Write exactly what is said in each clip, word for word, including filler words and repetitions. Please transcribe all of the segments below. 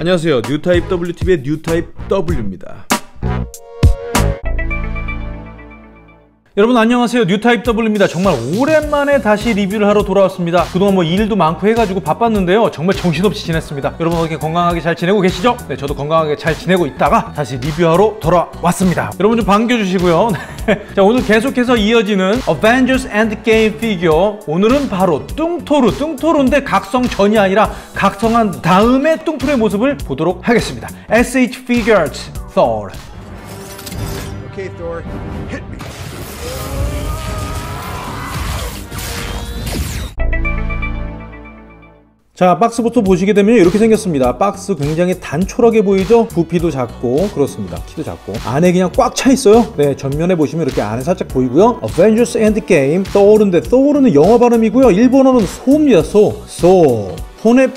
안녕하세요. 뉴타입 더블유티비의 뉴타입 W입니다. 여러분 안녕하세요. 뉴타입 W입니다. 정말 오랜만에 다시 리뷰를 하러 돌아왔습니다. 그동안 뭐 일도 많고 해가지고 바빴는데요. 정말 정신없이 지냈습니다. 여러분 어떻게 건강하게 잘 지내고 계시죠? 네, 저도 건강하게 잘 지내고 있다가 다시 리뷰하러 돌아왔습니다. 여러분 좀 반겨주시고요. 자, 오늘 계속해서 이어지는 Avengers Endgame 피규어. 오늘은 바로 뚱토르. 뚱토르인데 각성 전이 아니라 각성한 다음에 뚱토르의 모습을 보도록 하겠습니다. 에스에이치 Figuarts Thor. Okay, Thor, hit me. 자, 박스부터 보시게 되면 이렇게 생겼습니다. 박스 굉장히 단촐하게 보이죠? 부피도 작고 그렇습니다. 키도 작고 안에 그냥 꽉 차 있어요. 네, 전면에 보시면 이렇게 안에 살짝 보이고요. Avengers Endgame Thor인데 Thor는 영어 발음이고요. 일본어는 소입니다. 소. 소. 혼앱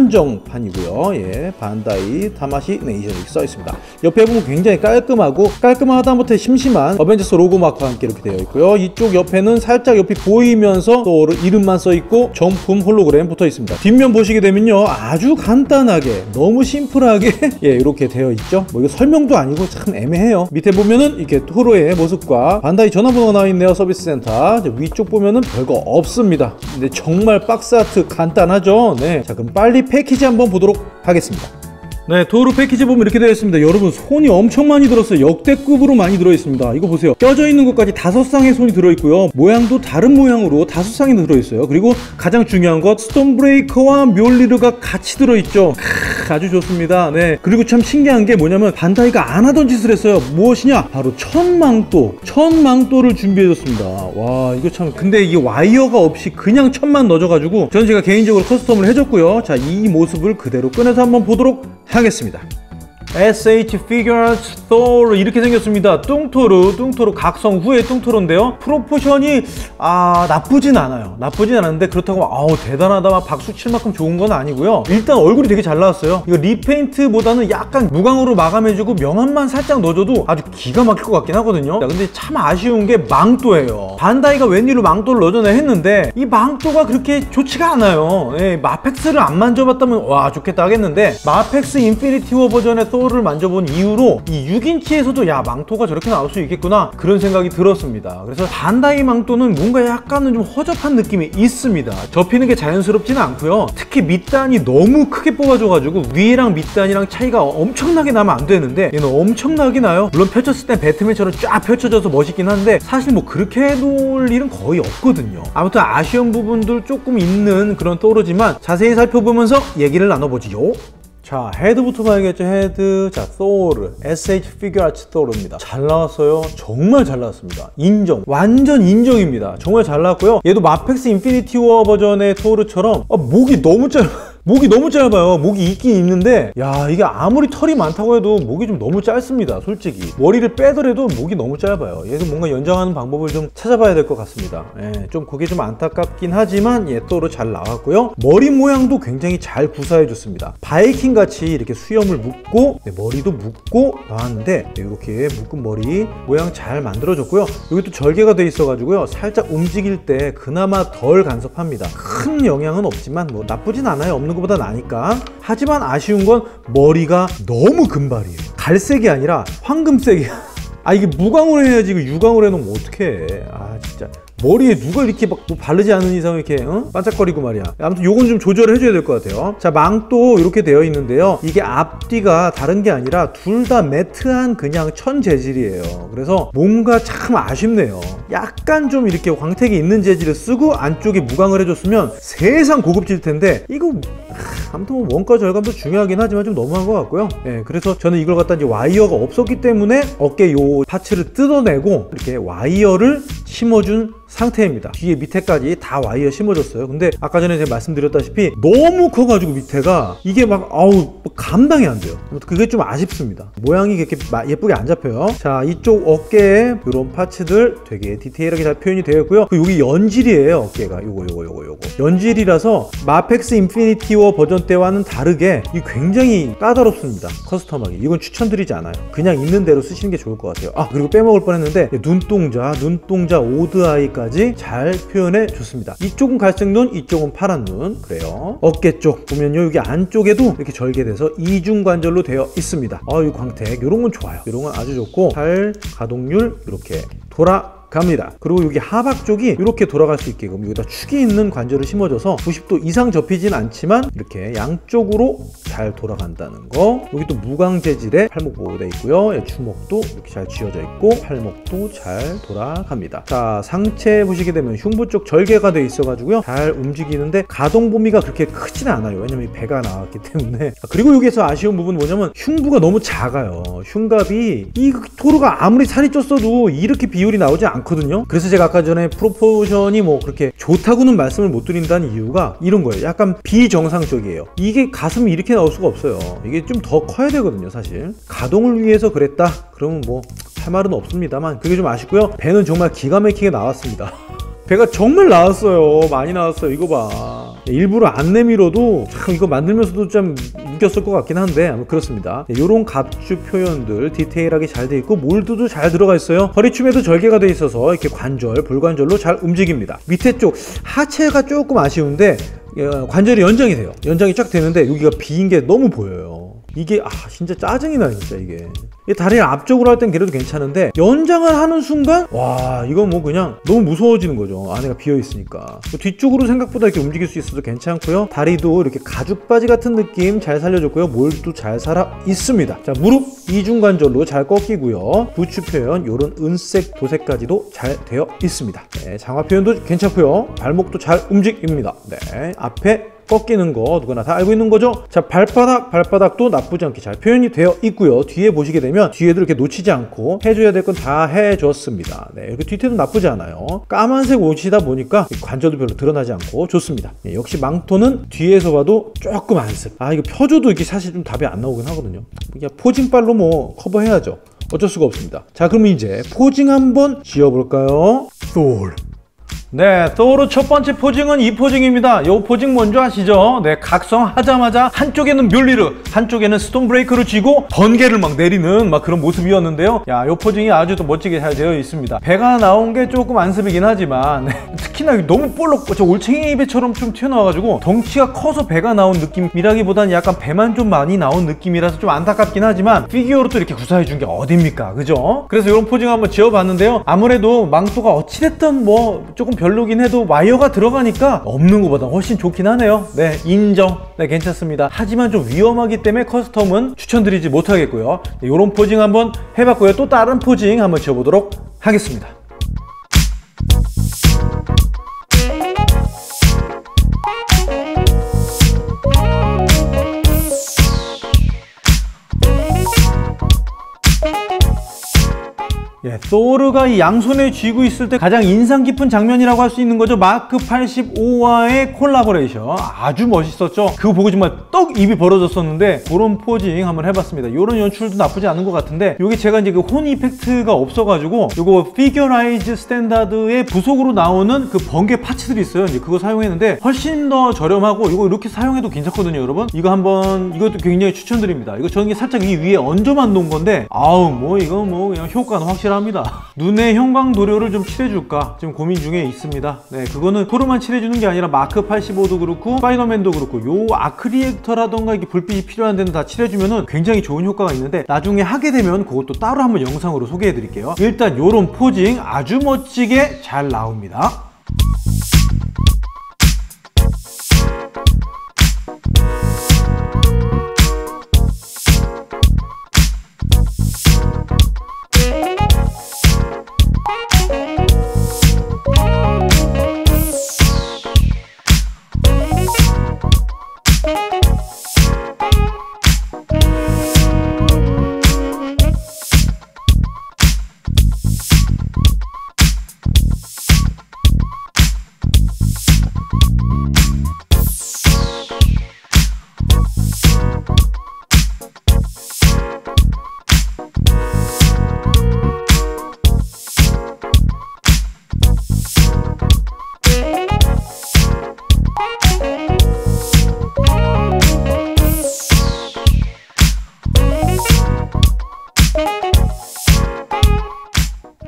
한정판이고요. 예, 반다이 타마시 네이션 이렇게 써 있습니다. 옆에 보면 굉장히 깔끔하고 깔끔한 하다못해 심심한 어벤져스 로고 마크와 함께 이렇게 되어 있고요. 이쪽 옆에는 살짝 옆이 보이면서 또 이름만 써 있고 정품 홀로그램 붙어 있습니다. 뒷면 보시게 되면요, 아주 간단하게 너무 심플하게 예, 이렇게 되어 있죠. 뭐 이거 설명도 아니고 참 애매해요. 밑에 보면은 이렇게 토로의 모습과 반다이 전화번호가 나와 있네요. 서비스 센터. 위쪽 보면은 별거 없습니다. 근데 정말 박스 아트 간단하죠. 네. 자, 그럼 빨리 패키지 한번 보도록 하겠습니다. 네, 도어로 패키지 보면 이렇게 되어 있습니다. 여러분 손이 엄청 많이 들었어요. 역대급으로 많이 들어있습니다. 이거 보세요. 껴져 있는 것까지 다섯 쌍의 손이 들어있고요. 모양도 다른 모양으로 다섯 쌍이 들어있어요. 그리고 가장 중요한 것 스톤브레이커와 묠리르가 같이 들어있죠. 크, 아주 좋습니다. 네, 그리고 참 신기한 게 뭐냐면 반다이가 안 하던 짓을 했어요. 무엇이냐? 바로 천망도 천망도를 준비해줬습니다. 와, 이거 참 근데 이게 와이어가 없이 그냥 천만 넣어줘가지고 저는 제가 개인적으로 커스텀을 해줬고요. 자, 이 모습을 그대로 꺼내서 한번 보도록 하겠습니다. 에스에이치 Figuarts Thor 이렇게 생겼습니다. 뚱토르, 뚱토르 각성 후의 뚱토르인데요. 프로포션이 아 나쁘진 않아요. 나쁘진 않은데 그렇다고 아우 대단하다 막 박수 칠 만큼 좋은 건 아니고요. 일단 얼굴이 되게 잘 나왔어요. 이거 리페인트보다는 약간 무광으로 마감해주고 명암만 살짝 넣어줘도 아주 기가 막힐 것 같긴 하거든요. 자, 근데 참 아쉬운 게 망토예요. 반다이가 웬일로 망토를 넣어줘나 했는데 이 망토가 그렇게 좋지가 않아요. 예, 마펙스를 안 만져봤다면 와 좋겠다 하겠는데 마펙스 인피니티 워 버전의 Thor 를 만져본 이후로 이 육 인치에서도 야 망토가 저렇게 나올 수 있겠구나 그런 생각이 들었습니다. 그래서 반다이 망토는 뭔가 약간은 좀 허접한 느낌이 있습니다. 접히는 게 자연스럽지는 않고요. 특히 밑단이 너무 크게 뽑아줘가지고 위랑 밑단이랑 차이가 엄청나게 나면 안 되는데 얘는 엄청나게 나요. 물론 펼쳤을 땐 배트맨처럼 쫙 펼쳐져서 멋있긴 한데 사실 뭐 그렇게 해놓을 일은 거의 없거든요. 아무튼 아쉬운 부분들 조금 있는 그런 Thor지만 자세히 살펴보면서 얘기를 나눠보지요. 자, 헤드부터 봐야겠죠. 헤드. 자, Thor 에스에이치 Figuarts Thor입니다. 잘 나왔어요. 정말 잘 나왔습니다. 인정. 완전 인정입니다. 정말 잘 나왔고요. 얘도 마펙스 인피니티 워 버전의 Thor처럼 아, 목이 너무 짧아. 목이 너무 짧아요. 목이 있긴 있는데 야, 이게 아무리 털이 많다고 해도 목이 좀 너무 짧습니다. 솔직히 머리를 빼더라도 목이 너무 짧아요. 얘도 뭔가 연장하는 방법을 좀 찾아봐야 될 것 같습니다. 예, 좀 그게 좀 안타깝긴 하지만 얘 또로 잘 나왔고요. 머리 모양도 굉장히 잘 구사해 줬습니다. 바이킹 같이 이렇게 수염을 묶고 네, 머리도 묶고 나왔는데 네, 이렇게 묶은 머리 모양 잘 만들어 줬고요. 여기 또 절개가 돼 있어 가지고요. 살짝 움직일 때 그나마 덜 간섭합니다. 큰 영향은 없지만 뭐 나쁘진 않아요. 없는 것보다 나니까. 하지만 아쉬운 건 머리가 너무 금발이에요. 갈색이 아니라 황금색이야. 아, 이게 무광으로 해야지 이거 유광으로 해놓으면 어떡해. 아 진짜 머리에 누가 이렇게 막 뭐 바르지 않은 이상 이렇게 어? 반짝거리고 말이야. 아무튼 요건 좀 조절을 해줘야 될 것 같아요. 자, 망도 이렇게 되어 있는데요. 이게 앞뒤가 다른 게 아니라 둘 다 매트한 그냥 천 재질이에요. 그래서 뭔가 참 아쉽네요. 약간 좀 이렇게 광택이 있는 재질을 쓰고 안쪽에 무광을 해줬으면 세상 고급질 텐데 이거 아무튼 뭐 원가 절감도 중요하긴 하지만 좀 너무한 것 같고요. 예, 그래서 저는 이걸 갖다 이제 와이어가 없었기 때문에 어깨 요 파츠를 뜯어내고 이렇게 와이어를 심어준 상태입니다. 뒤에 밑에까지 다 와이어 심어줬어요. 근데 아까 전에 제가 말씀드렸다시피 너무 커가지고 밑에가 이게 막 아우 감당이 안 돼요. 그게 좀 아쉽습니다. 모양이 그렇게 예쁘게 안 잡혀요. 자, 이쪽 어깨에 이런 파츠들 되게 디테일하게 잘 표현이 되어 있고요. 여기 연질이에요. 어깨가 요거 요거 요거 요거 연질이라서 마펙스 인피니티 워 버전 때와는 다르게 이 굉장히 까다롭습니다. 커스텀하게. 이건 추천드리지 않아요. 그냥 있는 대로 쓰시는 게 좋을 것 같아요. 아, 그리고 빼먹을 뻔했는데 눈동자 눈동자 오드 아이까지 잘 표현해 줬습니다. 이쪽은 갈색 눈, 이쪽은 파란 눈. 그래요. 어깨 쪽 보면요, 여기 안쪽에도 이렇게 절개돼서 이중 관절로 되어 있습니다. 아, 이 광택 이런 건 좋아요. 이런 건 아주 좋고, 팔 가동률 이렇게 돌아 갑니다. 그리고 여기 하박 쪽이 이렇게 돌아갈 수 있게끔 여기다 축이 있는 관절을 심어줘서 구십 도 이상 접히진 않지만 이렇게 양쪽으로 잘 돌아간다는 거. 여기 또 무광 재질의 팔목 보호되어 있고요. 주먹도 이렇게 잘 쥐어져 있고 팔목도 잘 돌아갑니다. 자, 상체 보시게 되면 흉부 쪽 절개가 되어 있어 가지고요, 잘 움직이는데 가동 범위가 그렇게 크지는 않아요. 왜냐면 이 배가 나왔기 때문에. 그리고 여기서 아쉬운 부분 뭐냐면 흉부가 너무 작아요. 흉갑이 이 토르가 아무리 살이 쪘어도 이렇게 비율이 나오지 않고 거든요. 그래서 제가 아까 전에 프로포션이 뭐 그렇게 좋다고는 말씀을 못 드린다는 이유가 이런 거예요. 약간 비정상적이에요. 이게 가슴이 이렇게 나올 수가 없어요. 이게 좀 더 커야 되거든요. 사실 가동을 위해서 그랬다 그러면 뭐 할 말은 없습니다만, 그게 좀 아쉽고요. 배는 정말 기가 막히게 나왔습니다. 배가 정말 나왔어요. 많이 나왔어요. 이거 봐. 일부러 안 내밀어도 참 이거 만들면서도 좀 웃겼을 것 같긴 한데 아마 그렇습니다. 이런 갑주 표현들 디테일하게 잘 돼 있고 몰드도 잘 들어가 있어요. 허리춤에도 절개가 돼 있어서 이렇게 관절, 볼관절로 잘 움직입니다. 밑에 쪽 하체가 조금 아쉬운데 관절이 연장이 돼요. 연장이 쫙 되는데 여기가 비인 게 너무 보여요. 이게 아 진짜 짜증이 나요. 진짜 이게 다리를 앞쪽으로 할 땐 그래도 괜찮은데 연장을 하는 순간 와 이건 뭐 그냥 너무 무서워지는 거죠. 안에가 비어 있으니까. 뒤쪽으로 생각보다 이렇게 움직일 수 있어서 괜찮고요. 다리도 이렇게 가죽 바지 같은 느낌 잘 살려줬고요. 몰도 잘 살아 있습니다. 자, 무릎 이중관절로 잘 꺾이고요. 부츠 표현 요런 은색 도색까지도 잘 되어 있습니다. 네, 장화 표현도 괜찮고요. 발목도 잘 움직입니다. 네, 앞에 꺾이는 거 누구나 다 알고 있는 거죠. 자, 발바닥 발바닥도 나쁘지 않게 잘 표현이 되어 있고요. 뒤에 보시게 되면 뒤에도 이렇게 놓치지 않고 해줘야 될 건 다 해줬습니다. 네, 이렇게 뒤태도 나쁘지 않아요. 까만색 옷이다 보니까 관절도 별로 드러나지 않고 좋습니다. 네, 역시 망토는 뒤에서 봐도 조금 안습. 아 이거 펴줘도 이게 사실 좀 답이 안 나오긴 하거든요. 그냥 포징빨로 뭐 커버해야죠. 어쩔 수가 없습니다. 자, 그럼 이제 포징 한번 지어볼까요? Thor. 네, 소로 첫 번째 포징은 이 포징입니다. 요 포징 뭔지 아시죠? 네, 각성하자마자 한쪽에는 뮬리르, 한쪽에는 스톤브레이크를 쥐고 번개를 막 내리는 막 그런 모습이었는데요. 야, 요 포징이 아주 또 멋지게 잘 되어 있습니다. 배가 나온 게 조금 안습이긴 하지만 네, 특히나 너무 볼록, 저 올챙이 배처럼 좀 튀어나와가지고 덩치가 커서 배가 나온 느낌이라기보다는 약간 배만 좀 많이 나온 느낌이라서 좀 안타깝긴 하지만 피규어로 또 이렇게 구사해 준 게 어딥니까? 그죠? 그래서 이런 포징 한번 지어봤는데요. 아무래도 망토가 어찌됐든 뭐 조금 별로긴 해도 와이어가 들어가니까 없는 것보다 훨씬 좋긴 하네요. 네, 인정. 네, 괜찮습니다. 하지만 좀 위험하기 때문에 커스텀은 추천드리지 못하겠고요. 네, 이런 포징 한번 해봤고요. 또 다른 포징 한번 지어보도록 하겠습니다. 예, 소르가 이 양손에 쥐고 있을 때 가장 인상 깊은 장면이라고 할 수 있는 거죠. 마크 팔십오와의 콜라보레이션 아주 멋있었죠. 그거 보고 정말 떡 입이 벌어졌었는데 그런 포징 한번 해봤습니다. 이런 연출도 나쁘지 않은 것 같은데 여기 제가 이제 그 혼 이펙트가 없어가지고 요거 피규어라이즈 스탠다드의 부속으로 나오는 그 번개 파츠들이 있어요. 이제 그거 사용했는데 훨씬 더 저렴하고 이거 이렇게 사용해도 괜찮거든요, 여러분. 이거 한번 이것도 굉장히 추천드립니다. 이거 저는 살짝 이 위에 얹어만 놓은 건데 아우 뭐 이거 뭐 그냥 효과는 확실합니다. 눈에 형광 도료를 좀 칠해줄까 지금 고민 중에 있습니다. 네, 그거는 토르만 칠해주는 게 아니라 마크 팔십오도 그렇고 스파이더맨도 그렇고 요 아크리액터라던가 이게 불빛이 필요한 데는 다 칠해주면은 굉장히 좋은 효과가 있는데 나중에 하게 되면 그것도 따로 한번 영상으로 소개해 드릴게요. 일단 요런 포징 아주 멋지게 잘 나옵니다.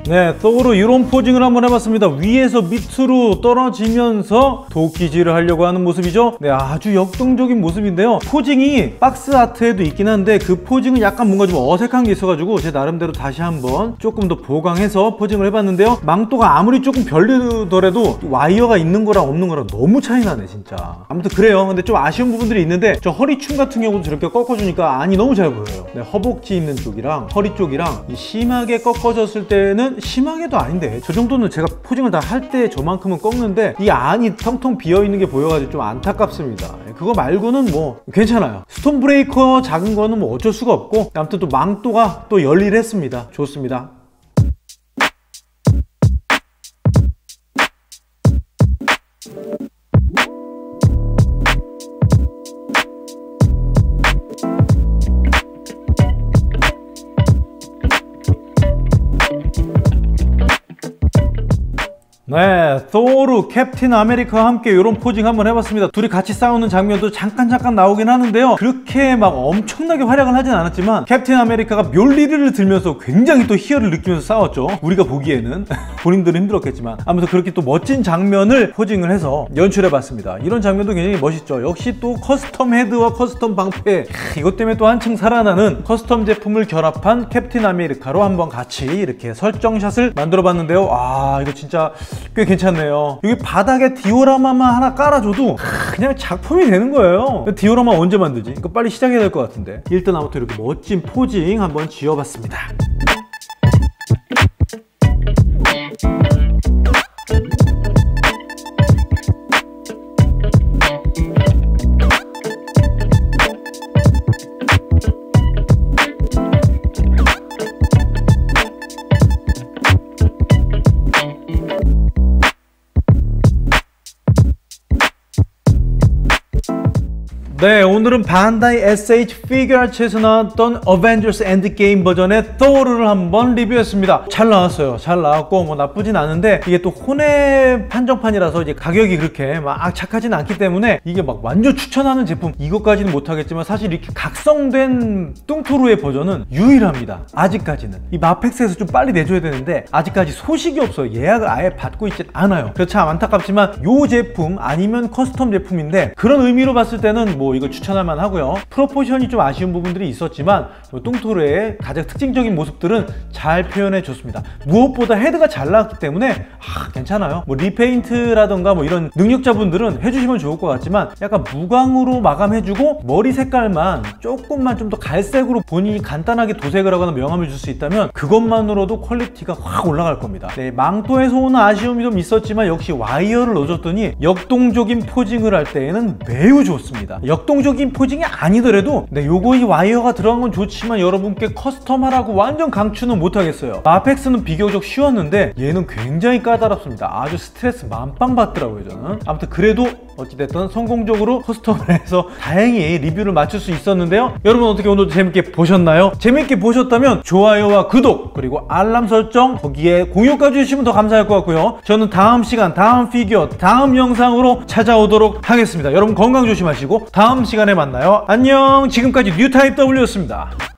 네, 또로 이런 포징을 한번 해봤습니다. 위에서 밑으로 떨어지면서 도끼질을 하려고 하는 모습이죠. 네, 아주 역동적인 모습인데요. 포징이 박스 아트에도 있긴 한데 그 포징은 약간 뭔가 좀 어색한 게 있어가지고 제 나름대로 다시 한번 조금 더 보강해서 포징을 해봤는데요. 망토가 아무리 조금 별리더라도 와이어가 있는 거랑 없는 거랑 너무 차이 나네 진짜. 아무튼 그래요. 근데 좀 아쉬운 부분들이 있는데 저 허리춤 같은 경우도 저렇게 꺾어주니까 안이 너무 잘 보여요. 네, 허벅지 있는 쪽이랑 허리 쪽이랑 심하게 꺾어졌을 때는 심하게도 아닌데 저 정도는 제가 포징을 다 할 때 저만큼은 꺾는데 이 안이 텅텅 비어있는 게 보여가지고 좀 안타깝습니다. 그거 말고는 뭐 괜찮아요. 스톤 브레이커 작은 거는 뭐 어쩔 수가 없고 아무튼 또 망토가 또 열일했습니다. 좋습니다. 네, 토르, 캡틴 아메리카와 함께 이런 포징 한번 해봤습니다. 둘이 같이 싸우는 장면도 잠깐 잠깐 나오긴 하는데요. 그렇게 막 엄청나게 활약은 하진 않았지만 캡틴 아메리카가 멸리를 들면서 굉장히 또 희열을 느끼면서 싸웠죠. 우리가 보기에는 본인들은 힘들었겠지만 아무튼 그렇게 또 멋진 장면을 포징을 해서 연출해봤습니다. 이런 장면도 굉장히 멋있죠. 역시 또 커스텀 헤드와 커스텀 방패, 이것 때문에 또 한층 살아나는 커스텀 제품을 결합한 캡틴 아메리카로 한번 같이 이렇게 설정샷을 만들어봤는데요. 아, 이거 진짜 꽤 괜찮네요. 여기 바닥에 디오라마만 하나 깔아줘도 그냥 작품이 되는 거예요. 디오라마 언제 만들지? 이거 빨리 시작해야 될 것 같은데. 일단 아무튼 이렇게 멋진 포징 한번 지어봤습니다. 네, 오늘은 반다이 에스에이치 피규어아츠에서 나왔던 어벤져스 엔드게임 버전의 토르를 한번 리뷰했습니다. 잘 나왔어요. 잘 나왔고 뭐 나쁘진 않은데 이게 또 혼의 판정판이라서 이제 가격이 그렇게 막 착하진 않기 때문에 이게 막 완전 추천하는 제품 이것까지는 못하겠지만 사실 이렇게 각성된 뚱토르의 버전은 유일합니다. 아직까지는. 이 마펙스에서 좀 빨리 내줘야 되는데 아직까지 소식이 없어요. 예약을 아예 받고 있진 않아요. 그래서 참 안타깝지만 요 제품 아니면 커스텀 제품인데 그런 의미로 봤을 때는 뭐 이거 추천할 만하고요. 프로포션이 좀 아쉬운 부분들이 있었지만 뚱토르의 가장 특징적인 모습들은 잘 표현해 줬습니다. 무엇보다 헤드가 잘 나왔기 때문에 아, 괜찮아요. 뭐 리페인트라던가 뭐 이런 능력자분들은 해주시면 좋을 것 같지만 약간 무광으로 마감해주고 머리 색깔만 조금만 좀 더 갈색으로 본인이 간단하게 도색을 하거나 명암을 줄 수 있다면 그것만으로도 퀄리티가 확 올라갈 겁니다. 네, 망토에서 오는 아쉬움이 좀 있었지만 역시 와이어를 넣어줬더니 역동적인 포징을 할 때에는 매우 좋습니다. 역동적인 포징이 아니더라도 네, 요거 이 와이어가 들어간 건 좋지만 여러분께 커스텀하라고 완전 강추는 못하겠어요. 마펙스는 비교적 쉬웠는데 얘는 굉장히 까다롭습니다. 아주 스트레스 만빵 받더라고요 저는. 아무튼 그래도 어찌됐든 성공적으로 커스텀을 해서 다행히 리뷰를 마칠 수 있었는데요. 여러분 어떻게 오늘도 재밌게 보셨나요? 재밌게 보셨다면 좋아요와 구독 그리고 알람 설정 거기에 공유까지 해주시면 더 감사할 것 같고요. 저는 다음 시간 다음 피규어 다음 영상으로 찾아오도록 하겠습니다. 여러분 건강 조심하시고 다음 시간에 만나요. 안녕. 지금까지 뉴타입 더블유였습니다.